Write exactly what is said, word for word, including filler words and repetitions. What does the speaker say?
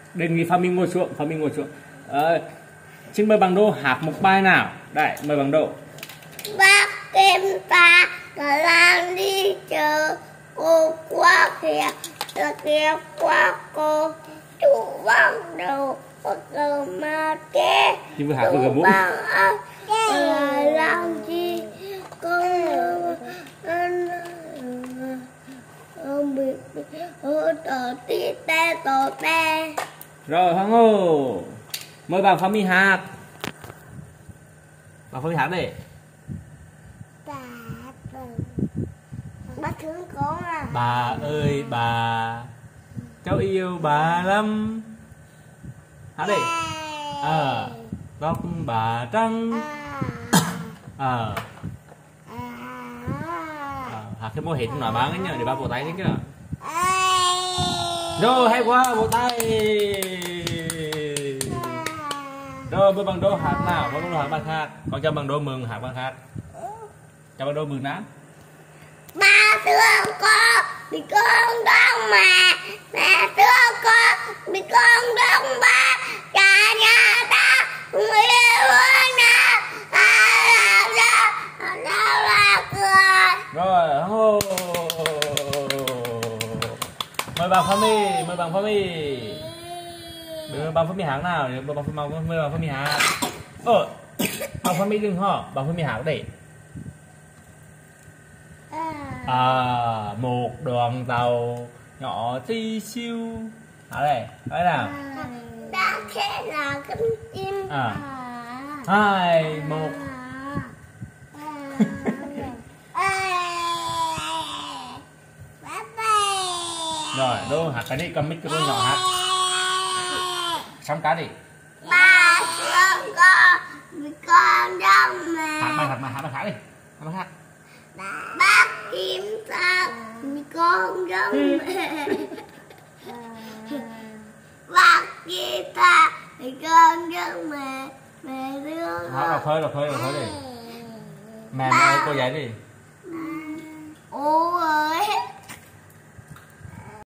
đề nghị Phạm Minh ngồi xuống, Phạm Minh ngồi xuống. À, xin mời bằng Đô hát một bài nào. Đây, mời bằng Đô. Bác Kim ta làm đi chờ cô quá kìa, là kìa quá cô chủ bằng đầu một giờ mà chết. Nhưng vừa hát vừa gầm mũi. Là làm chi con không bị tổ tí tê tổ tê. Rồi Hoàng Hồ, mời bạn Phạm Minh hát. Bạn Phạm Minh hát đây. Bà bác thương con à. Bà ơi bà, cháu yêu bà lắm. Hát đi. À, tóc bà trắng. À, à hát cái mô hình nói bán cái nhờ để ba vỗ tay cái kìa. Rồi hay quá, vỗ tay. Rồi mời bằng Đô hát nào, mời bằng Đô hát bài khác. Còn cho bằng Đô mừng hát bài khác. Cho bằng Đô mừng nát. Ba thương con bị con đông mà, mẹ thương con bị con đông ba, cả nhà ta không yêu nào, nào nào nào là cười. Rồi, hô. Mời bạn Phạm My, mời bạn Phạm My. Đưa bạn Phạm My hát nào, đưa bạn Phạm My, mời bạn Phạm My hát. Ờ, bạn Phạm My đừng hả, bạn Phạm My hát đây. À, một đoàn tàu nhỏ tí siêu. Hả đây, đây nào. Đã thế là con chim. À, hai, một. Rồi, Đô hát cái đi, cầm mic cái Đô nhỏ hát. Xong cá đi. Ba thương con bị con đông mà. Hát bài, hát bài, hát bài hát đi. Hát bài hát. Bác Kim ta bị con đông mẹ. Bác Kim ta bị con đông mẹ. Mẹ thương Hát đọc thôi, đọc thôi, đọc thôi đi. Mẹ ơi, cô dạy đi. ôi